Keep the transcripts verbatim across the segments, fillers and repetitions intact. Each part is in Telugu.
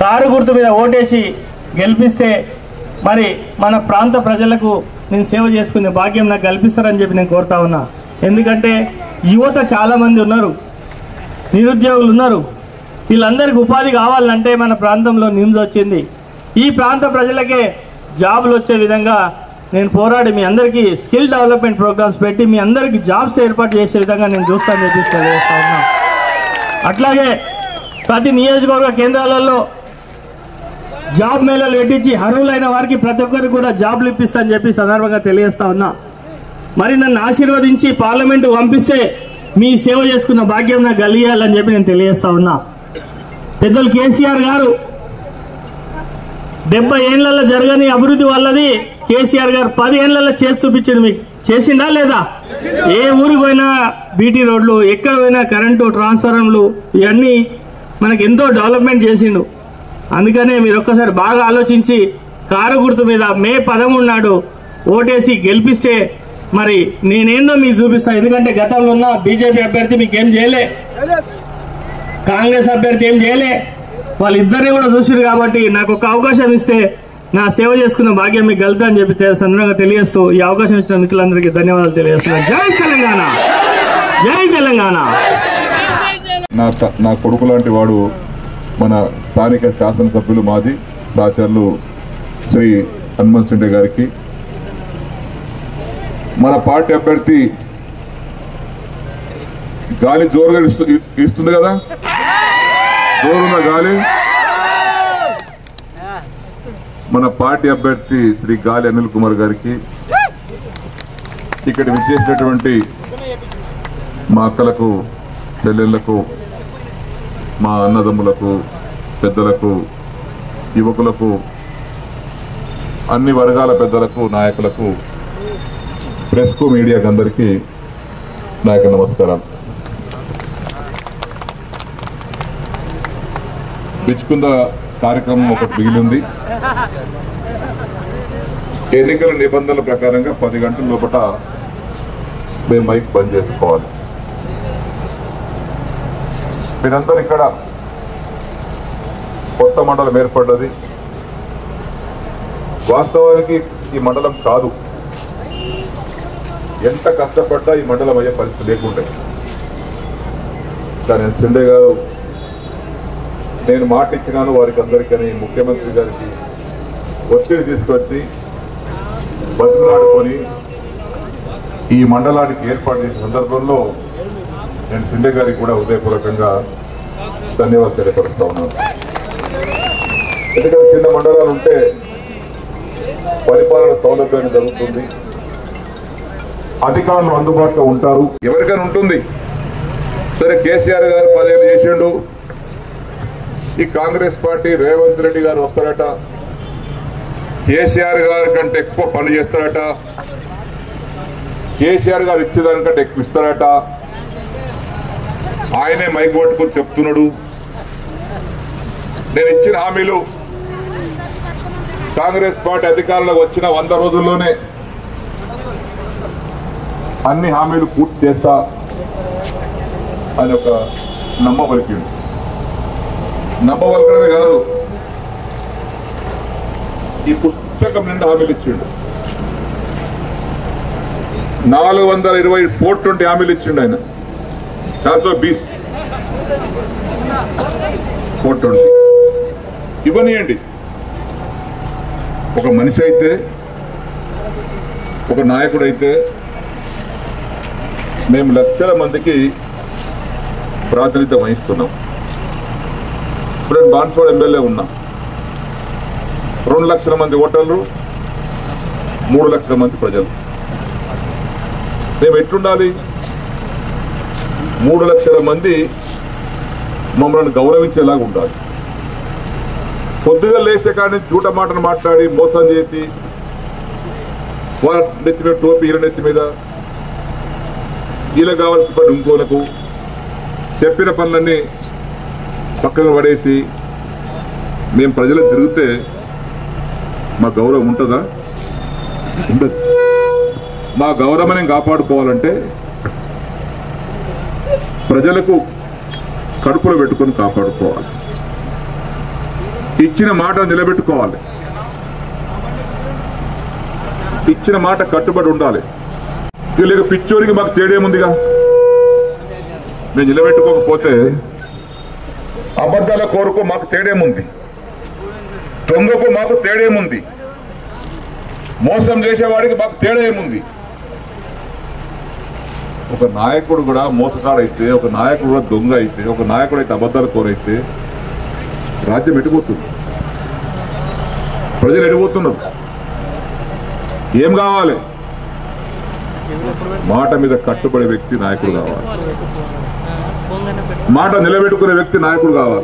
కారు గుర్తు మీద ఓటేసి గెలిపిస్తే మరి మన ప్రాంత ప్రజలకు నేను సేవ చేసుకునే భాగ్యం నాకు కల్పిస్తారని చెప్పి నేను కోరుతా ఉన్నా. ఎందుకంటే యువత చాలామంది ఉన్నారు, నిరుద్యోగులు ఉన్నారు. వీళ్ళందరికీ ఉపాధి కావాలంటే మన ప్రాంతంలో నిమ్స్ వచ్చింది. ఈ ప్రాంత ప్రజలకే జాబులు వచ్చే విధంగా నేను పోరాడి మీ అందరికీ స్కిల్ డెవలప్మెంట్ ప్రోగ్రామ్స్ పెట్టి మీ అందరికీ జాబ్స్ ఏర్పాటు చేసే విధంగా నేను చూస్తాను చెప్పి తెలియజేస్తా ఉన్నా. అట్లాగే ప్రతి నియోజకవర్గ కేంద్రాలలో జాబ్ మేళాలు పెట్టించి అర్హులైన వారికి ప్రతి ఒక్కరికి కూడా జాబ్లు ఇప్పిస్తానని చెప్పి సందర్భంగా తెలియజేస్తా ఉన్నా. మరి నన్ను ఆశీర్వదించి పార్లమెంటు పంపిస్తే మీ సేవ చేసుకున్న భాగ్యం నాకు కలిగాలని చెప్పి నేను తెలియజేస్తా ఉన్నా. పెద్దలు కేసీఆర్ గారు డెబ్బై ఏళ్లలో జరగని అభివృద్ధి వాళ్ళది కేసీఆర్ గారు పది ఏళ్లలో చేసి చూపించింది. మీకు చేసిందా లేదా? ఏ ఊరికి పోయినా బీటీ రోడ్లు, ఎక్కడ పోయినా కరెంటు, ట్రాన్స్ఫార్మర్లు, ఇవన్నీ మనకి ఎంతో డెవలప్మెంట్ చేసిండు. అందుకనే మీరు ఒక్కసారి బాగా ఆలోచించి కారు గుర్తు మీద మే పదమూడు నాడు ఓటేసి గెలిపిస్తే మరి నేనేందో మీకు చూపిస్తాను. ఎందుకంటే గతంలో ఉన్న బీజేపీ అభ్యర్థి మీకు ఏం చేయలే, కాంగ్రెస్ అభ్యర్థి ఏం చేయలే, వాళ్ళిద్దరిని కూడా చూసిరు. కాబట్టి నాకు ఒక అవకాశం ఇస్తే నా సేవ చేసుకున్న భాగ్యం మీకు కలుగుతా అని చెప్పి సందర్భంగా తెలియజేస్తూ ఈ అవకాశం ఇచ్చిన మిత్రులందరికీ ధన్యవాదాలు తెలియజేస్తున్నాను. జై తెలంగాణ, జై తెలంగాణ. నా నా కొడుకు లాంటి వాడు మన స్థానిక శాసనసభ్యులు మాజీ సహచరులు శ్రీ హనుమంత్ సిండే గారికి, మన పార్టీ అభ్యర్థి గాలి జోరుగా ఇస్తుంది కదా, జోరున్న గాలి, మన పార్టీ అభ్యర్థి శ్రీ గాలి అనిల్ కుమార్ గారికి, ఇక్కడ విచ్చేసినటువంటి మా అక్కలకు, చెల్లెళ్లకు, మా అన్నదమ్ములకు, పెద్దలకు, యువకులకు, అన్ని వర్గాల పెద్దలకు, నాయకులకు, ప్రెస్కు, మీడియాకు అందరికీ నా యొక్క నమస్కారాలు. బిచ్చుకుంద కార్యక్రమం ఒకటి మిగిలింది. ఎన్నికల నిబంధనల ప్రకారంగా పది గంటల లోపల మేము మైక్ బంద్ చేసుకోవాలి. మీరందరూ ఇక్కడ కొత్త మండలం ఏర్పడ్డది. వాస్తవానికి ఈ మండలం కాదు, ఎంత కష్టపడ్డా ఈ మండలం అయ్యే పరిస్థితి లేకుంటే. కానీ సిండే గారు నేను మాట ఇచ్చినాను వారికి అందరికీ, ముఖ్యమంత్రి గారికి ఒత్తిడి తీసుకొచ్చి బతుకులాడుకొని ఈ మండలానికి ఏర్పాటు చేసిన సందర్భంలో నేను సిండే గారికి కూడా హృదయపూర్వకంగా ధన్యవాదాలు తెలియపరుస్తా ఉన్నాను. ఎందుకంటే చిన్న మండలాలు ఉంటే పరిపాలన సౌలభ్యాన్ని జరుగుతుంది, అధికారులు అందుబాటులో ఉంటారు, ఎవరికైనా ఉంటుంది. సరే, కేసీఆర్ గారు పదేళ్ళు చేసిండు, ఈ కాంగ్రెస్ పార్టీ రేవంత్ రెడ్డి గారు వస్తారట, కేసీఆర్ గారి కంటే ఎక్కువ పని చేస్తారట, కేసీఆర్ గారు ఇచ్చేదానికంటే ఎక్కువ ఇస్తారట, ఆయనే మైక్ పట్టుకొని చెప్తున్నాడు. నేను ఇచ్చిన హామీలు కాంగ్రెస్ పార్టీ అధికారంలోకి వచ్చిన వంద రోజుల్లోనే అన్ని హామీలు పూర్తి చేస్తా అని ఒక నమ్మబలికిండు. నమ్మబలకడమే కాదు, ఈ పుస్తకం నిండా హామీలు ఇచ్చిండు. నాలుగు వందల ఇరవై ఫోర్ ట్వంటీ హామీలు ఇచ్చిండు ఆయన. చార్ సో బీస్ ఫోర్ ట్వంటీ ఇవ్వనియండి. ఒక మనిషి అయితే, ఒక నాయకుడు అయితే మేము లక్షల మందికి ప్రాతినిధ్యం వహిస్తున్నాం. ఇప్పుడు నేను బాన్స్వాడ ఎమ్మెల్యే ఉన్నా, రెండు లక్షల మంది ఓటర్లు, మూడు లక్షల మంది ప్రజలు. మేము ఎట్లుండాలి? మూడు లక్షల మంది మమ్మల్ని గౌరవించేలాగా ఉండాలి. కొద్దిగా లేచే కానీ జూట మాటను మాట్లాడి మోసం చేసి వాళ్ళ నెత్తి మీద టోపీ, ఈల నెత్తి మీద, వీళ్ళకి కావాల్సిన పని ఇంకోలకు చెప్పిన పనులన్నీ పక్కన పడేసి మేము ప్రజలకు తిరిగితే మా గౌరవం ఉంటుందా? ఉండదు. మా గౌరవం కాపాడుకోవాలంటే ప్రజలకు కడుపులో పెట్టుకొని కాపాడుకోవాలి. ఇచ్చిన మాట నిలబెట్టుకోవాలి, ఇచ్చిన మాట కట్టుబడి ఉండాలి. ఇక లేక పిచ్చోరికి మాకు తేడేముందిగా, మేము నిలబెట్టుకోకపోతే అబద్ధాల కోరుకో మాకు తేడేముంది, దొంగకు మాకు తేడేముంది, మోసం చేసేవాడికి మాకు తేడా ఏముంది. ఒక నాయకుడు కూడా మోసగాడైతే, ఒక నాయకుడు కూడా దొంగ అయితే, ఒక నాయకుడు అయితే అబద్ధాల కోరైతే రాజ్యం ఎడిపోతుంది, ప్రజలు ఎడిపోతున్నారు. ఏం కావాలి? మాట మీద కట్టుబడే వ్యక్తి నాయకుడు కావాలి, మాట నిలబెట్టుకునే వ్యక్తి నాయకుడు కావాలి.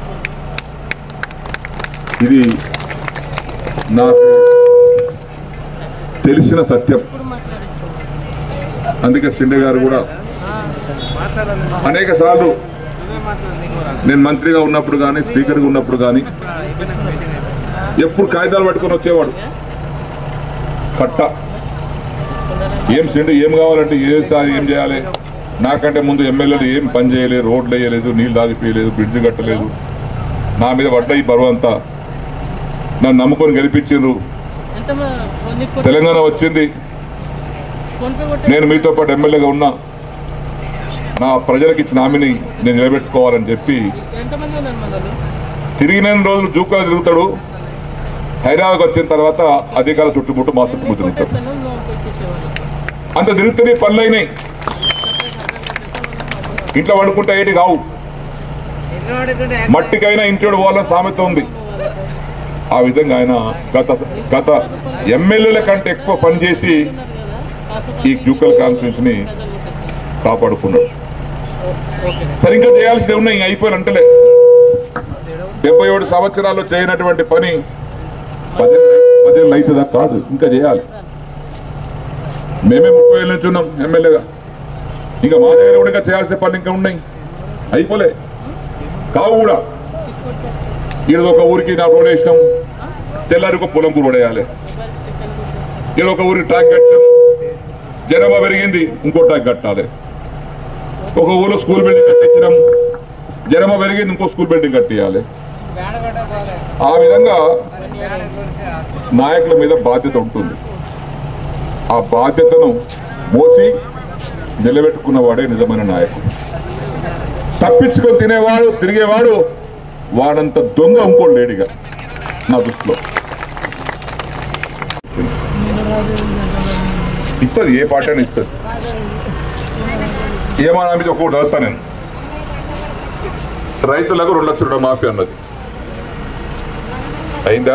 ఇది నాకు తెలిసిన సత్యం. అందుకే సిండే గారు కూడా అనేక సార్లు నేను మంత్రిగా ఉన్నప్పుడు కానీ స్పీకర్గా ఉన్నప్పుడు కానీ ఎప్పుడు కాగితాలు పట్టుకొని వచ్చేవాడు. కట్ట ఏం సిండే ఏం కావాలంటే ఏ సార్ ఏం చేయాలి, నాకంటే ముందు ఎమ్మెల్యేలు ఏం పని చేయలేదు, రోడ్లు వేయలేదు, నీళ్లు దాగిపోయలేదు, బ్రిడ్జ్ కట్టలేదు, నా మీద పడ్డ ఈ బరువు అంతా, నన్ను నమ్ముకొని గెలిపించిండ్రు, తెలంగాణ వచ్చింది, నేను మీతో పాటు ఎమ్మెల్యేగా ఉన్నా, నా ప్రజలకు ఇచ్చిన హామీని నేను నిలబెట్టుకోవాలని చెప్పి తిరిగిన రోజులు జూకాలు తిరుగుతాడు. హైదరాబాద్కి వచ్చిన తర్వాత అధికారుల చుట్టుముట్టు మా చుట్టుముట్టు తిరుగుతాడు. అంత తిరుగుతుంది, పనులు అయినాయి. ఇంట్లో వండుకుంటే ఏటి కావు, మట్టికైనా ఇంట్లో పోవాలని సామెత ఉంది. ఆ విధంగా ఆయన గత గత ఎమ్మెల్యేల కంటే ఎక్కువ పనిచేసి ఈ జూకల్ కాన్ఫరెన్స్ ని కాపాడుకున్నాడు. సరిగ్గా చేయాల్సి ఉన్నాయి, అయిపోయిన అంటలే. డెబ్బై ఏడు సంవత్సరాల్లో చేయనటువంటి పని పదేళ్ళు అవుతుందా? కాదు, ఇంకా చేయాలి. మేమే ముప్పై ఏళ్ళు నుంచి ఉన్నాం ఎమ్మెల్యేగా, ఇంకా మా దగ్గర కూడా ఇంకా చేయాల్సిన పనులు ఇంకా ఉన్నాయి, అయిపోలే కావు కూడా. ఈరోజు ఒక ఊరికి నా రోడ్ వేసినాం, తెల్లారి ఒక పొలం కూర వేయాలి. ఈరోజు ఒక ఊరికి ట్రాక్ కట్టాం, జనాభా పెరిగింది, ఇంకో ట్రాక్ కట్టాలి. ఒక ఊళ్ళో స్కూల్ బిల్డింగ్ కట్టించినాం, జనాభా పెరిగింది, ఇంకో స్కూల్ బిల్డింగ్ కట్టియాలి. ఆ విధంగా నాయకుల మీద బాధ్యత ఉంటుంది. ఆ బాధ్యతను మోసి నిలబెట్టుకున్నవాడే నిజమైన నాయకుడు. తప్పించుకొని తినేవాడు, తిరిగేవాడు వాడంత దొంగ ఇంకోటి లేడిగా నా దృష్టిలో. ఇస్తుంది, ఏ పార్టీ అని ఇస్తుంది. ఏమన్నా మీద ఒక్కొక్కటి అడుగుతా నేను. రైతులకు రెండు లక్షల రూపాయల మాఫీ అన్నది అయిందా?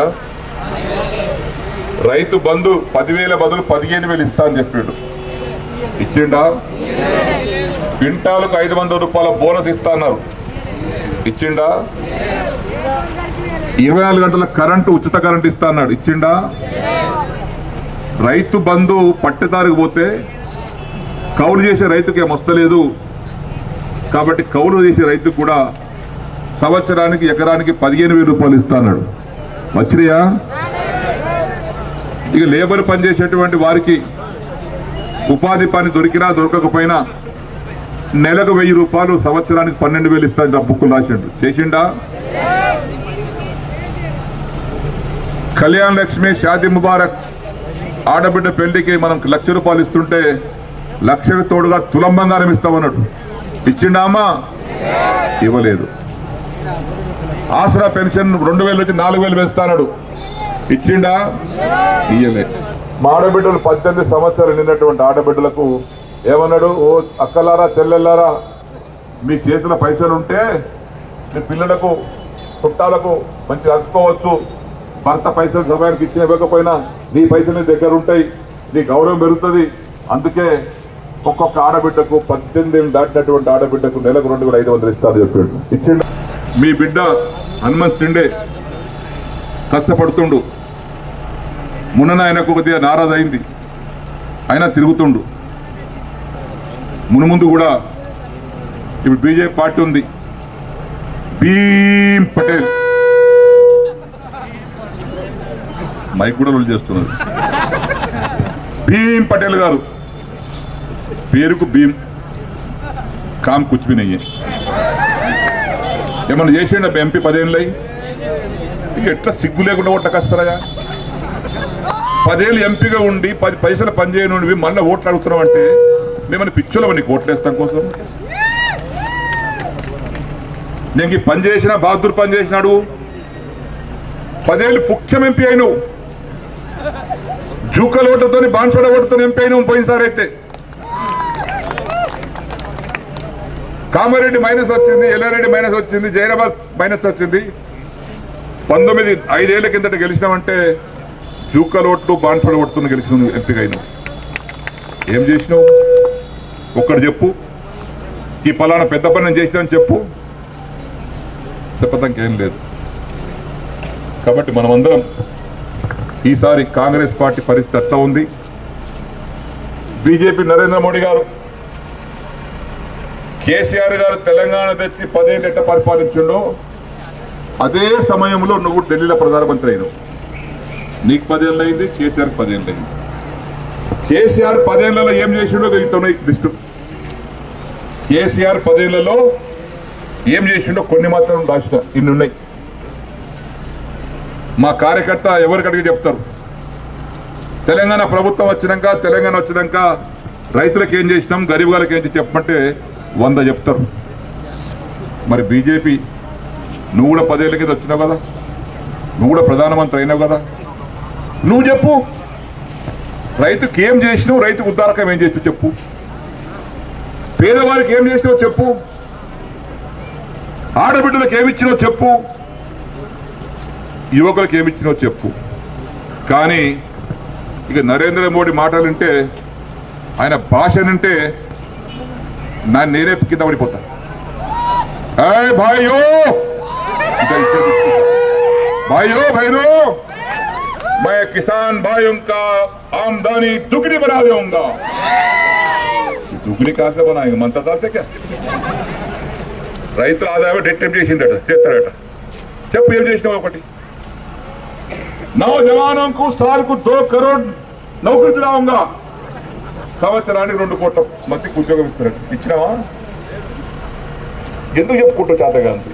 రైతు బంధు పదివేల బదులు పదిహేను వేలు ఇస్తా అని చెప్పాడు, ఇచ్చిండా? క్వింటాలకు ఐదు వందల రూపాయల బోనస్ ఇస్తా అన్నారు, ఇచ్చిండా? ఇరవై నాలుగు గంటల కరెంటు ఉచిత కరెంటు ఇస్తా అన్నాడు, ఇచ్చిండా? రైతు బంధు పట్టెదారికి పోతే కౌలు చేసే రైతుకి ఏం వస్తలేదు కాబట్టి కౌలు చేసే రైతుకు కూడా సంవత్సరానికి ఎకరానికి పదిహేను వేల రూపాయలు ఇస్తా అన్నాడు, వచ్చినాయా? ఇక లేబర్ పనిచేసేటువంటి వారికి ఉపాధి పని దొరికినా దొరకకపోయినా నెలకు వెయ్యి రూపాయలు, సంవత్సరానికి పన్నెండు వేలు ఇస్తా బుక్కులు రాసిండు, చేసిండా? కళ్యాణ్ లక్ష్మి షాదీ ముబారక్ ఆడబిడ్డ పెళ్లికి మనం లక్ష రూపాయలు ఇస్తుంటే లక్షకు తోడుగా తులం బంగారం ఇస్తామన్నాడు, ఇచ్చిండా అమ్మా? ఇవ్వలేదు. ఆసరా పెన్షన్ రెండు వేలు నుంచి నాలుగు వేలు వేస్తాడు, ఇచ్చిండా? ఇయ్యలే. మా ఆడబిడ్డలు పద్దెనిమిది సంవత్సరాలు నిన్నటువంటి ఆడబిడ్డలకు ఏమన్నాడు? ఓ అక్కలారా చెల్లెల్లారా, మీ చేతిలో పైసలు ఉంటే మీ పిల్లలకు చుట్టాలకు మంచిగా అతుకోవచ్చు, భర్త పైసలు సమయానికి ఇచ్చిన ఇవ్వకపోయినా నీ పైసలు నీ దగ్గర ఉంటాయి, నీ గౌరవం పెరుగుతుంది. అందుకే ఒక్కొక్క ఆడబిడ్డకు పద్దెనిమిది ఏళ్ళు దాటినటువంటి ఆడబిడ్డకు నెలకు రెండు వేల ఐదు వందలు ఇస్తారని చెప్పాడు, ఇచ్చిండు. మీ బిడ్డ హనుమంత్ సిండే కష్టపడుతుండు, మున్న ఆయనకు కొద్దిగా నారాజు అయింది, అయినా తిరుగుతుండు. మునుముందు కూడా ఇప్పుడు బీజేపీ పార్టీ ఉంది, భీమ్ పటేల్ మైక్ కూడా రోల్ చేస్తున్నారు. భీమ్ పటేల్ గారు పేరుకు భీమ్, కామ్ కుచ్ భీ నహీ హై. ఏమన్నా చేసిండ ఎంపీ పదేళ్ళై? ఇక ఎట్లా సిగ్గు లేకుండా ఓట్లకొస్తారా? పదేళ్ళు ఎంపీగా ఉండి పది పైసలు పనిచేయనుండి మళ్ళీ ఓట్లు అడుగుతున్నాం అంటే మేమన్నా పిచ్చోళ్ళం నీకు ఓట్లు వేస్తాం కోసం? నేను పని చేసినా బహదూర్ పని చేసినాడు. పదేళ్ళు ముఖ్యం ఎంపీ అయినావు, జూకల్ ఓట్లతో బాన్సోడ ఓటుతో ఎంపీ అయినావు పోయినసారి. అయితే కామారెడ్డి మైనస్ వచ్చింది, ఎల్లారెడ్డి మైనస్ వచ్చింది, జైరాబాద్ మైనస్ వచ్చింది. పంతొమ్మిది ఐదేళ్ల కిందట గెలిచినామంటే జూకల్ ఓట్లు బాన్సోడ ఓటుతో గెలిచిన ఎంపీగా అయినావు. ఏం చేసినావు ఒక్కడు చెప్పు. ఈ పలానా పెద్ద పని నేను చేసినామని చెప్పు. చెప్పడానికి ఏం లేదు. కాబట్టి మనమందరం ఈసారి కాంగ్రెస్ పార్టీ పరిస్థితి ఎట్లా ఉంది? బీజేపీ నరేంద్ర మోడీ గారు, కేసీఆర్ గారు తెలంగాణ తెచ్చి పదేళ్ళు ఎట్ట పరిపాలించిండో అదే సమయంలో నువ్వు ఢిల్లీలో ప్రధానమంత్రి అయినావు. నీకు పదేళ్ళు అయింది, కేసీఆర్ పదేళ్ళు అయింది. కేసీఆర్ పదేళ్లలో ఏం చేసిండో ఇంతున్నాయి లిస్టు. కేసీఆర్ పదేళ్లలో ఏం చేసిండో కొన్ని మాత్రం రాసిన ఇన్ని ఉన్నాయి. మా కార్యకర్త ఎవరికి అడిగి చెప్తారు. తెలంగాణ ప్రభుత్వం వచ్చినాక తెలంగాణ వచ్చినాక రైతులకు ఏం చేసినాం, గరీబ్ గారికి ఏం చెప్పమంటే వంద చెప్తారు. మరి బీజేపీ నువ్వు కూడా పదేళ్ల కింద వచ్చినావు కదా, నువ్వు కూడా ప్రధానమంత్రి అయినావు కదా, నువ్వు చెప్పు. రైతుకి ఏం చేసినావు, రైతుకు ఉద్దారకం ఏం చేసినావు చెప్పు. పేదవారికి ఏం చేసినావు చెప్పు. ఆడబిడ్డలకు ఏమిచ్చినావు చెప్పు. యువకులకు ఏమిచ్చినావు చెప్పు. కానీ ఇక నరేంద్ర మోడీ మాటలుంటే, ఆయన భాష నుంటే నా నేనే కింద పడిపోతా. ఏ భాయో भाइयों बहनों, मैं किसान भाइयों का आमदनी दुगनी बना दूंगा. दुगनी कहां से बनाएंगे? मनता चाहते क्या? రైతుల ఆదాయం డిటెక్ట్ చేసిండట, చేస్తాడట. చెప్పు ఏం చేసినావు ఒకటి. నౌజవానోं को साल को दो करोड़ नौकरी दिलाऊंगा. సంవత్సరానికి రెండు కోట్ల మందికి ఉద్యోగం ఇస్తారట. ఇచ్చినావా? ఎందుకు చెప్పుకుంటూ చేతగాంది?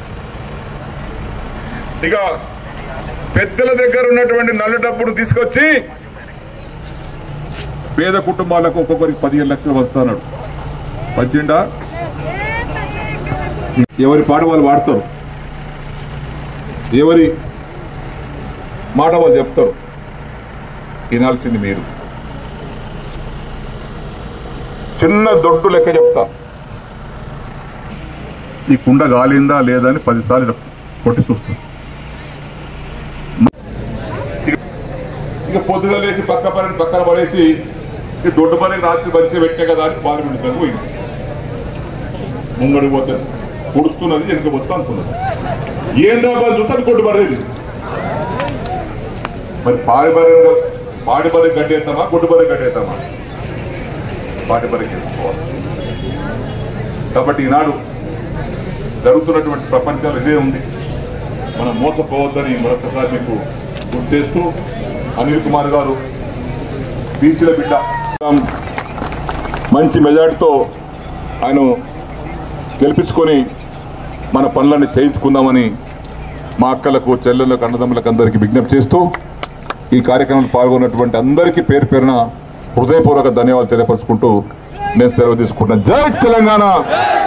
ఇక పెద్దల దగ్గర ఉన్నటువంటి నల్ల డబ్బును తీసుకొచ్చి పేద కుటుంబాలకు ఒక్కొక్కరికి పదిహేను లక్షలు వస్తాడు. పంచిండా? ఎవరి పాట వాళ్ళు వాడతారు, ఎవరి మాట వాళ్ళు చెప్తారు. వినాల్సింది మీరు. చిన్న దొడ్డు లెక్క చెప్తా. ఈ కుండ గాలిందా లేదా అని పదిసార్లు కొట్టి చూస్తుంది. ఇక పొద్దుగా లేచి పక్క పని పక్కన పడేసి ఈ దొడ్డు పని రాత్రి మంచిగా పెట్టే కదా అని బాగా ఉండుతుంది. పోయింది ముంగడి పోతే పొడుస్తున్నది, వెనుక పోతే అంటున్నది. ఏం డబ్బాలు చూస్తే అది కొట్టు పడేది. మరి పాడి బర్రె పాడి బర్రె గడ్డేస్తామా, గుడ్డు బర్రె గడ్డేస్తామా? పాడి బర్రెకి వేసుకోవాలి. కాబట్టి ఈనాడు జరుగుతున్నటువంటి ప్రపంచంలో ఇదే ఉంది. మనం మోసపోవద్దని మరొకసారి మీకు గుర్తు చేస్తూ, అనిల్ కుమార్ గారు బీసీల బిడ్డ, మంచి మెజార్టీతో ఆయన గెలిపించుకొని మన పనులన్నీ చేయించుకుందామని మా అక్కలకు, చెల్లెళ్ళకు, అన్నదమ్ములకు అందరికీ విజ్ఞప్తి చేస్తూ, ఈ కార్యక్రమంలో పాల్గొన్నటువంటి అందరికీ పేరు పేరున హృదయపూర్వక ధన్యవాదాలు తెలియపరుచుకుంటూ నేను సెలవు తీసుకుంటున్నాను. జై తెలంగాణ.